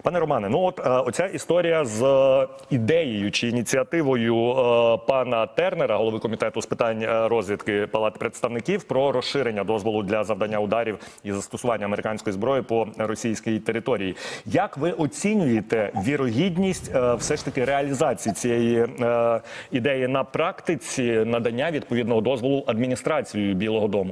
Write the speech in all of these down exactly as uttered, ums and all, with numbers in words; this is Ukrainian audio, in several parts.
Пане Романе, ну от оця історія з ідеєю чи ініціативою пана Тернера, голови комітету з питань розвідки Палати представників, про розширення дозволу для завдання ударів і застосування американської зброї по російській території. Як ви оцінюєте вірогідність все ж таки реалізації цієї ідеї на практиці надання відповідного дозволу адміністрацією Білого дому?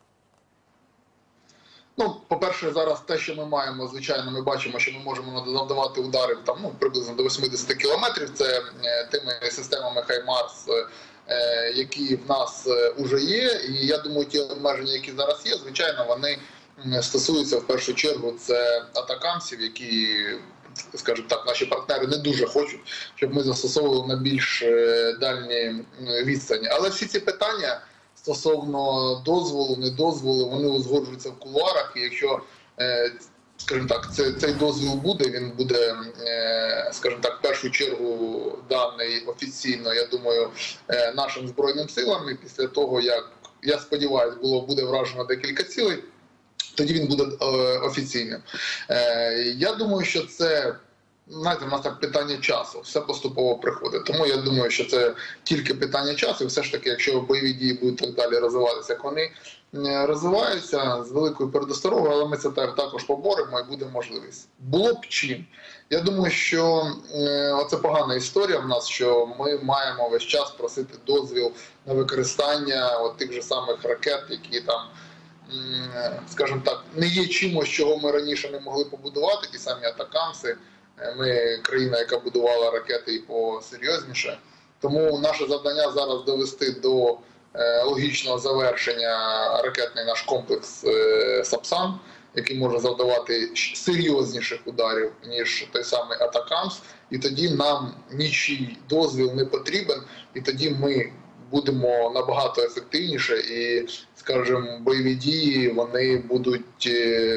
Ну, по-перше, зараз те, що ми маємо, звичайно, ми бачимо, що ми можемо завдавати ударів там, ну, приблизно до восьмидесяти кілометрів. Це тими системами Хаймарс, які в нас вже є. І я думаю, ті обмеження, які зараз є, звичайно, вони стосуються в першу чергу це атакамсів, які, скажімо так, наші партнери не дуже хочуть, щоб ми застосовували на більш дальні відстані. Але всі ці питання стосовно дозволу, не дозволу, вони узгоджуються в кулуарах, і якщо, скажімо так, цей дозвіл буде, він буде, скажімо так, в першу чергу даний офіційно, я думаю, нашим Збройним силам, і після того, як, я сподіваюся, було, буде вражено декілька цілей, тоді він буде офіційним. Я думаю, що це, знаєте, в нас так питання часу, все поступово приходить. Тому я думаю, що це тільки питання часу. І все ж таки, якщо бойові дії будуть так далі розвиватися, як вони розвиваються, з великою передосторогою, але ми це також поборемо і буде можливість. Було б чим. Я думаю, що оце погана історія в нас, що ми маємо весь час просити дозвіл на використання от тих же самих ракет, які там, скажімо так, не є чимось, чого ми раніше не могли побудувати, ті самі атакамси. Ми країна, яка будувала ракети і посерйозніше. Тому наше завдання зараз довести до логічного завершення ракетний наш комплекс Сапсан, який може завдавати серйозніших ударів, ніж той самий атакамс. І тоді нам нічий дозвіл не потрібен, і тоді ми будемо набагато ефективніше і, скажімо, бойові дії, вони будуть...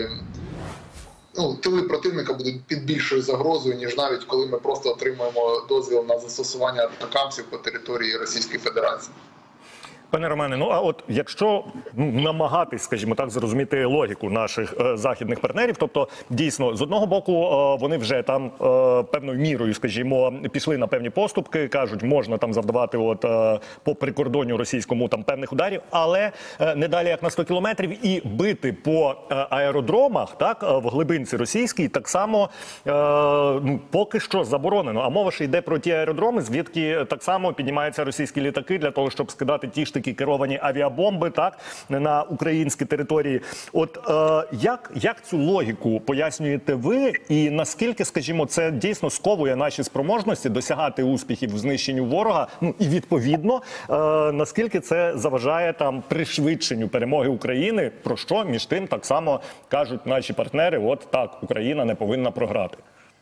Ну, тили противника будуть під більшою загрозою, ніж навіть коли ми просто отримуємо дозвіл на застосування атакамсів по території Російської Федерації. Пане Романе, ну а от якщо ну, намагатись, скажімо так, зрозуміти логіку наших е, західних партнерів, тобто дійсно з одного боку е, вони вже там е, певною мірою, скажімо, пішли на певні поступки, кажуть, можна там завдавати от е, по прикордонню російському там певних ударів, але е, не далі як на сто кілометрів, і бити по е, аеродромах, так, е, в глибинці російській, так само е, ну, поки що заборонено. А мова ж йде про ті аеродроми, звідки так само піднімаються російські літаки для того, щоб скидати ті ж такі керовані авіабомби, так, на українські території. От е, як, як цю логіку пояснюєте ви, і наскільки, скажімо, це дійсно сковує наші спроможності досягати успіхів в знищенні ворога, ну і відповідно, е, наскільки це заважає там пришвидшенню перемоги України, про що між тим так само кажуть наші партнери, от так, Україна не повинна програти.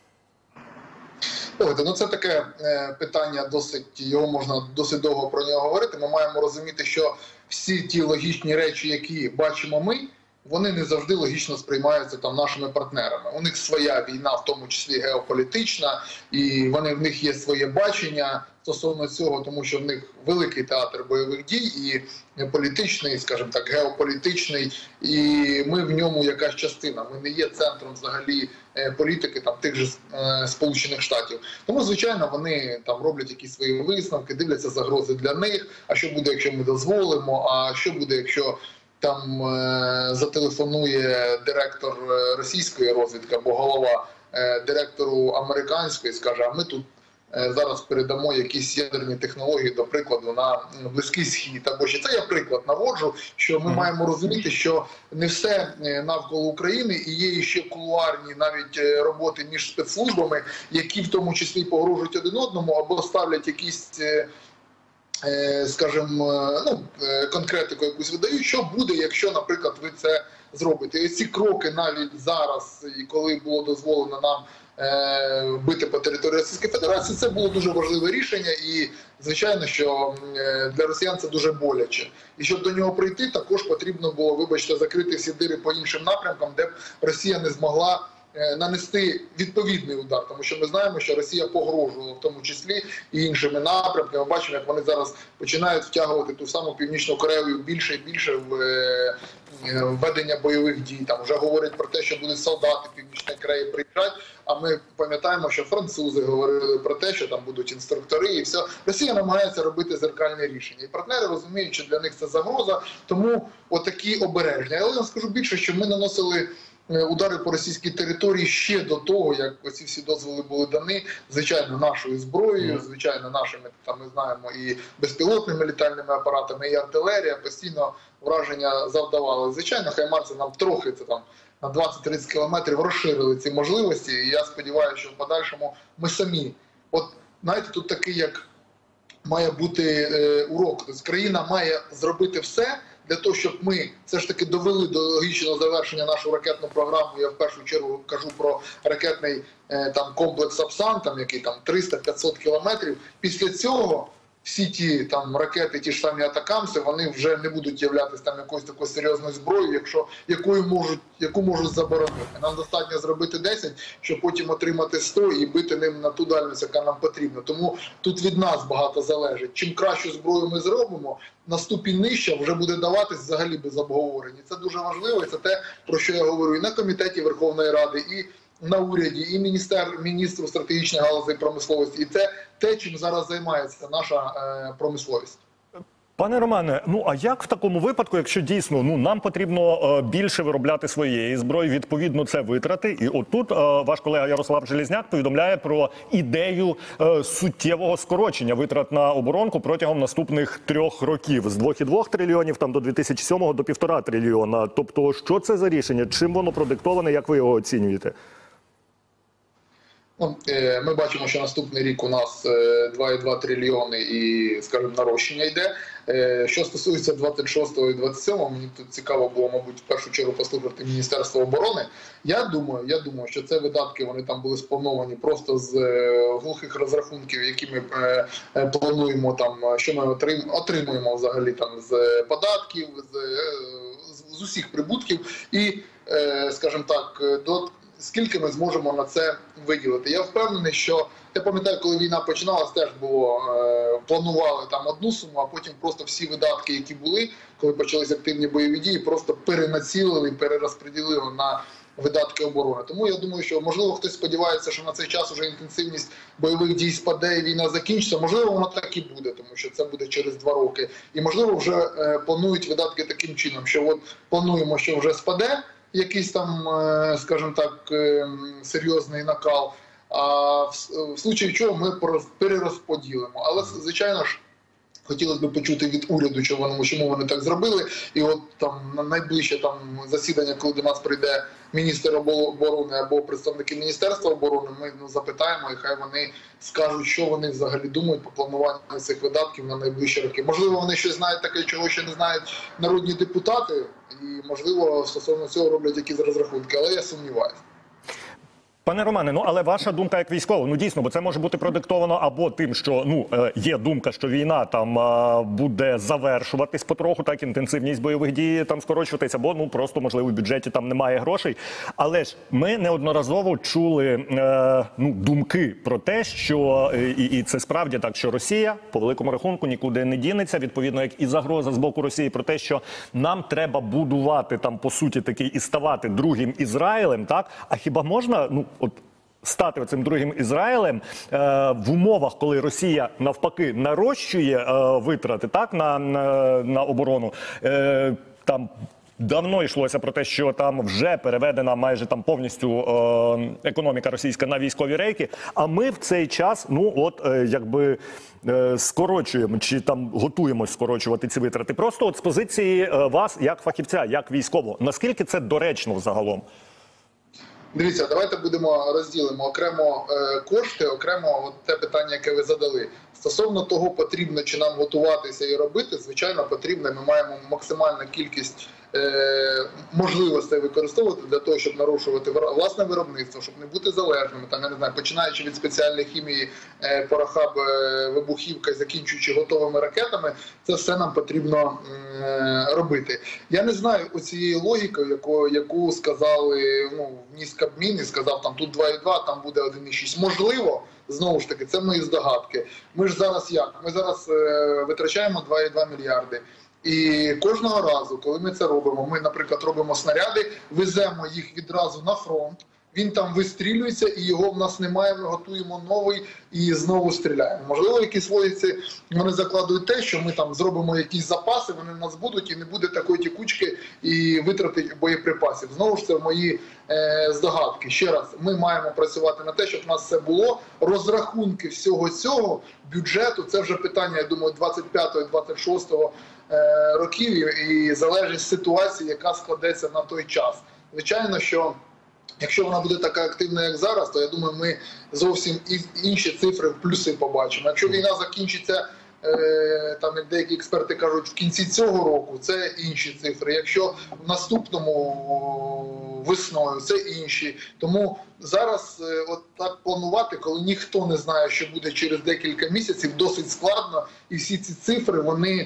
Ну, це таке питання, досить, його можна досить довго про нього говорити. Ми маємо розуміти, що всі ті логічні речі, які бачимо ми, вони не завжди логічно сприймаються там нашими партнерами. У них своя війна, в тому числі геополітична, і вони, в них є своє бачення стосовно цього, тому що в них великий театр бойових дій, і політичний, скажімо так, геополітичний, і ми в ньому якась частина. Ми не є центром взагалі політики там тих же е, Сполучених Штатів. Тому, звичайно, вони там роблять якісь свої висновки, дивляться загрози для них, а що буде, якщо ми дозволимо, а що буде, якщо там е, зателефонує директор російської розвідки або голова е, директору американської, скаже, а ми тут е, зараз передамо якісь ядерні технології, до прикладу, на Близький Схід. Або ще це я приклад наводжу, що ми mm. маємо розуміти, що не все навколо України, і є ще кулуарні навіть роботи між спецслужбами, які в тому числі погрожують один одному або ставлять якісь, скажімо, ну, конкретику якусь видають, що буде, якщо, наприклад, ви це зробите. І ці кроки навіть зараз, коли було дозволено нам бити по території Російської Федерації, це було дуже важливе рішення, і звичайно, що для росіян це дуже боляче. І щоб до нього прийти, також потрібно було, вибачте, закрити всі дири по іншим напрямкам, де б Росія не змогла нанести відповідний удар, тому що ми знаємо, що Росія погрожувала в тому числі і іншими напрямками. Ми бачимо, як вони зараз починають втягувати ту саму Північну Корею більше і більше в ведення бойових дій. Там вже говорять про те, що будуть солдати Північної Кореї приїжджати, а ми пам'ятаємо, що французи говорили про те, що там будуть інструктори і все. Росія намагається робити зеркальне рішення. І партнери розуміють, що для них це загроза, тому отакі обережні. Але я вам скажу більше, що ми наносили удари по російській території ще до того, як оці всі дозволи були дані, звичайно, нашою зброєю, звичайно, нашими, там ми знаємо, і безпілотними літальними апаратами, і артилерія постійно враження завдавали. Звичайно, хаймарси нам трохи це там на двадцять-тридцять кілометрів розширили ці можливості, і я сподіваюся, що в подальшому ми самі. От, знаєте, тут такий, як має бути е, урок. Тобто країна має зробити все для того, щоб ми все ж таки довели до логічного завершення нашу ракетну програму. Я в першу чергу кажу про ракетний е, там комплекс «Сапсан», там який там триста-п'ятсот кілометрів. Після цього всі ті там ракети, ті ж самі атакамси, вони вже не будуть являтися там якоюсь такою серйозною зброєю, якщо якою можуть, яку можуть заборонити. Нам достатньо зробити десять, щоб потім отримати сто і бити ним на ту дальність, яка нам потрібна. Тому тут від нас багато залежить. Чим кращу зброю ми зробимо, на ступінь нижче вже буде даватись взагалі без обговорень. І це дуже важливо, і це те, про що я говорю і на комітеті Верховної Ради, і на уряді, і міністр, міністру стратегічної галузі промисловості. І це те, чим зараз займається наша е, промисловість. Пане Романе, ну а як в такому випадку, якщо дійсно ну нам потрібно е, більше виробляти своєї зброї, відповідно це витрати, і отут е, ваш колега Ярослав Железняк повідомляє про ідею е, суттєвого скорочення витрат на оборонку протягом наступних трьох років з двох і двох трильйонів там до дві тисячі сьомого до півтора трильйона. Тобто, що це за рішення? Чим воно продиктоване? Як ви його оцінюєте? Ми бачимо, що наступний рік у нас два і два трильйони і, скажімо, нарощення йде. Що стосується двадцять шостого і двадцять сьомого, мені тут цікаво було, мабуть, в першу чергу послухати Міністерство оборони. Я думаю, я думаю, що це видатки, вони там були сплановані просто з глухих розрахунків, які ми плануємо, там, що ми отримуємо взагалі там з податків, з, з усіх прибутків і, скажімо так, до скільки ми зможемо на це виділити. Я впевнений, що, я пам'ятаю, коли війна починалась, теж було, е, планували там одну суму, а потім просто всі видатки, які були, коли почалися активні бойові дії, просто перенацілили, перерозподілили на видатки оборони. Тому я думаю, що, можливо, хтось сподівається, що на цей час вже інтенсивність бойових дій спаде і війна закінчиться. Можливо, воно так і буде, тому що це буде через два роки. І, можливо, вже е, планують видатки таким чином, що от плануємо, що вже спаде якийсь там, скажімо так, серйозний накал, а в случаї чого ми перерозподілимо. Але, звичайно ж, хотілося б почути від уряду, чому вони так зробили. І от там на найближче там засідання, коли до нас прийде міністр оборони або представники Міністерства оборони, ми ну, запитаємо, і хай вони скажуть, що вони взагалі думають по плануванню цих видатків на найближчі роки. Можливо, вони щось знають таке, чого ще не знають народні депутати, і, можливо, стосовно цього роблять якісь розрахунки, але я сумніваюся. Пане Романе, ну але ваша думка як військового, ну дійсно, бо це може бути продиктовано або тим, що ну є думка, що війна там буде завершуватись потроху, так інтенсивність бойових дій там скорочуватися, або ну просто можливо в бюджеті там немає грошей. Але ж ми неодноразово чули е, ну думки про те, що і, і це справді так, що Росія по великому рахунку нікуди не дінеться, відповідно як і загроза з боку Росії про те, що нам треба будувати там по суті такий і ставати другим Ізраїлем, так? А хіба можна ну от стати цим другим Ізраїлем е, в умовах, коли Росія навпаки нарощує е, витрати так на, на, на оборону, е, там давно йшлося про те, що там вже переведена майже там повністю е, економіка російська на військові рейки, а ми в цей час, ну от е, якби е, скорочуємо чи там готуємось скорочувати ці витрати. Просто от з позиції е, вас як фахівця, як військового, наскільки це доречно взагалом? Дивіться, давайте будемо розділимо окремо е, кошти, окремо от те питання, яке ви задали. Стосовно того, потрібно чи нам готуватися і робити, звичайно, потрібно. Ми маємо максимальну кількість е, можливостей використовувати для того, щоб нарушувати власне виробництво, щоб не бути залежними, там, я не знаю, починаючи від спеціальної хімії, е, порохаб, е, вибухівка, закінчуючи готовими ракетами, це все нам потрібно е, робити. Я не знаю оцієї логіки, яку, яку сказали, ну, вніс Кабмін і сказав, там тут два і два, там буде один і шість. Можливо, знову ж таки, це мої здогадки. Ми ж зараз як? Ми зараз е, витрачаємо два і два мільярди. І кожного разу, коли ми це робимо, ми, наприклад, робимо снаряди, веземо їх відразу на фронт, він там вистрілюється і його в нас немає, ми готуємо новий і знову стріляємо. Можливо, в якійсь логіці вони закладують те, що ми там зробимо якісь запаси, вони в нас будуть і не буде такої тікучки і витрати боєприпасів. Знову ж це мої е, здогадки. Ще раз, ми маємо працювати на те, щоб в нас все було. Розрахунки всього цього, бюджету, це вже питання, я думаю, двадцять п'ятого - двадцять шостого е, років і залежить ситуації, яка складеться на той час. Звичайно, що якщо вона буде така активна, як зараз, то я думаю, ми зовсім інші цифри в плюси побачимо. Якщо війна закінчиться, е, там як деякі експерти кажуть, в кінці цього року, це інші цифри. Якщо в наступному весною, це інші. Тому зараз е, от так планувати, коли ніхто не знає, що буде через декілька місяців, досить складно. І всі ці цифри, вони,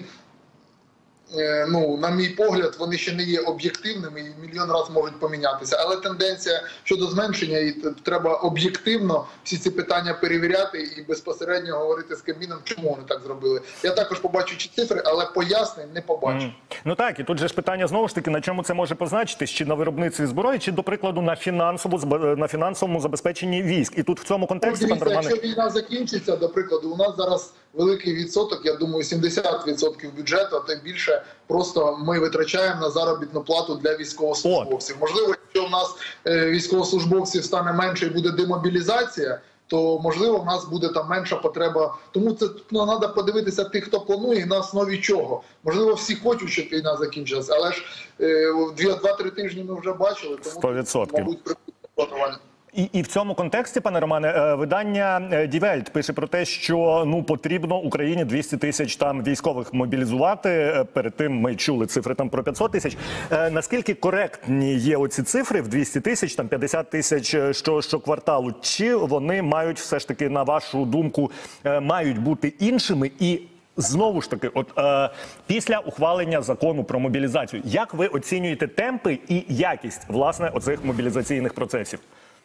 ну, на мій погляд, вони ще не є об'єктивними і мільйон разів можуть помінятися. Але тенденція щодо зменшення, і треба об'єктивно всі ці питання перевіряти і безпосередньо говорити з Кабміном, чому вони так зробили. Я також побачу ці цифри, але пояснень не побачу. Mm. Ну так, і тут же ж питання знову ж таки, на чому це може позначитись, чи на виробництві зброї, чи, до прикладу, на, фінансову, на фінансовому забезпеченні військ. І тут в цьому контексті, ну, дивіться, пан Романе... якщо війна закінчиться, до прикладу, у нас зараз великий відсоток, я думаю, сімдесят відсотків бюджету, а то більше, просто ми витрачаємо на заробітну плату для військовослужбовців. О. Можливо, якщо в нас е, військовослужбовців стане менше і буде демобілізація, то, можливо, в нас буде там менша потреба. Тому це, ну, треба подивитися тих, хто планує, і на основі чого. Можливо, всі хочуть, щоб війна закінчилася, але ж е, два-три тижні ми вже бачили, тому, сто відсотків. мабуть, планування. І, і в цьому контексті, пане Романе, видання Die Welt пише про те, що, ну, потрібно Україні двісті тисяч там військових мобілізувати. Перед тим ми чули цифри там про п'ятсот тисяч. Е, наскільки коректні є оці цифри в двісті тисяч, там п'ятдесят тисяч що, що кварталу? Чи вони мають все ж таки, на вашу думку, е, мають бути іншими? І знову ж таки, от е, після ухвалення закону про мобілізацію, як ви оцінюєте темпи і якість, власне, оцих мобілізаційних процесів?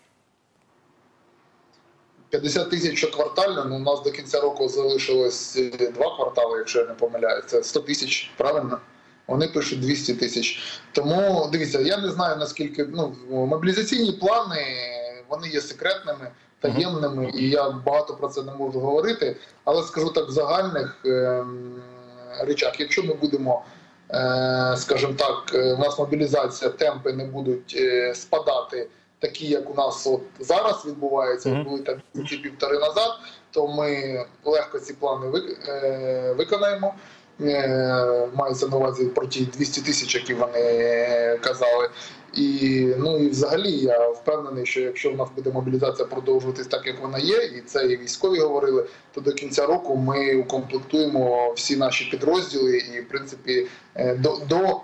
п'ятдесят тисяч щоквартально, ну, у нас до кінця року залишилось два квартали, якщо я не помиляюсь, це сто тисяч, правильно? Вони пишуть двісті тисяч. Тому, дивіться, я не знаю, наскільки, ну, мобілізаційні плани, вони є секретними, таємними, і я багато про це не можу говорити, але скажу так в загальних е речах, якщо ми будемо, е скажімо так, у нас мобілізація, темпи не будуть е спадати, такі, як у нас от зараз відбувається, mm-hmm. були там місяці півтори назад, то ми легко ці плани виконаємо. Мається на увазі про ті двісті тисяч, які вони казали. І, ну, і взагалі я впевнений, що якщо в нас буде мобілізація продовжуватись так, як вона є, і це і військові говорили, то до кінця року ми укомплектуємо всі наші підрозділи і, в принципі, до... до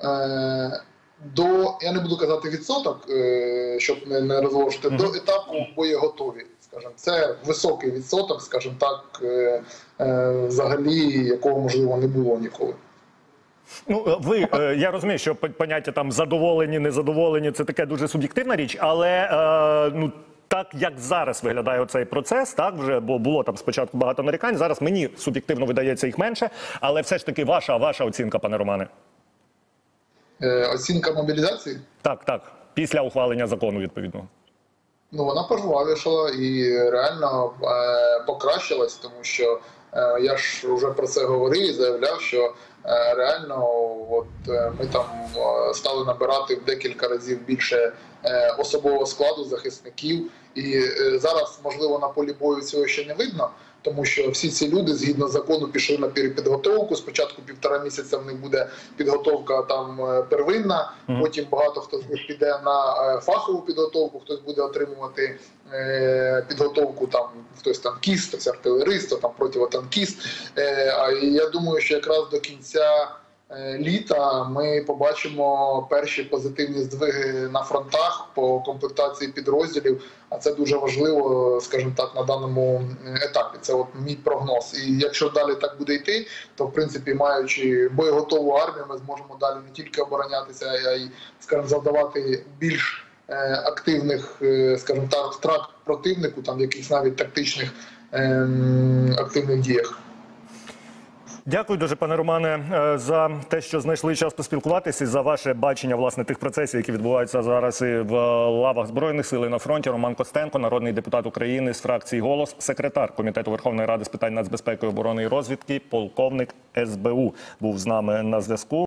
до, я не буду казати відсоток, щоб не розложити, mm-hmm. до етапу боєготові, скажімо. Це високий відсоток, скажімо так, взагалі, якого, можливо, не було ніколи. Ну, ви, я розумію, що поняття там задоволені, незадоволені – це таке дуже суб'єктивна річ, але, ну, так, як зараз виглядає цей процес, так, вже, бо було там спочатку багато нарікань, зараз мені суб'єктивно видається їх менше, але все ж таки ваша, ваша оцінка, пане Романе? Оцінка мобілізації? Так, так. Після ухвалення закону, відповідно. Ну, вона пожвавішала і реально е, покращилась, тому що е, я ж вже про це говорив і заявляв, що е, реально от, е, ми там е, стали набирати в декілька разів більше е, особового складу захисників. І е, зараз, можливо, на полі бою цього ще не видно, тому що всі ці люди, згідно закону, пішли на перепідготовку. Спочатку півтора місяця в них буде підготовка там первинна, mm-hmm. потім багато хто з них піде на фахову підготовку, хтось буде отримувати е, підготовку, там хтось танкіст, хтось артилерист, хтось там противотанкіст. Е, а я думаю, що якраз до кінця літа ми побачимо перші позитивні здвиги на фронтах по комплектації підрозділів, а це дуже важливо, скажімо так, на даному етапі. Це от мій прогноз. І якщо далі так буде йти, то в принципі, маючи боєготову армію, ми зможемо далі не тільки оборонятися, а й, скажімо, завдавати більш активних, скажімо так, втрат противнику, там в якихось навіть тактичних ем, активних діях. Дякую дуже, пане Романе, за те, що знайшли час поспілкуватися, і за ваше бачення, власне, тих процесів, які відбуваються зараз і в лавах Збройних сил, і на фронті. Роман Костенко, народний депутат України з фракції «Голос», секретар Комітету Верховної Ради з питань нацбезпеки, оборони і розвідки, полковник ес бе у, був з нами на зв'язку.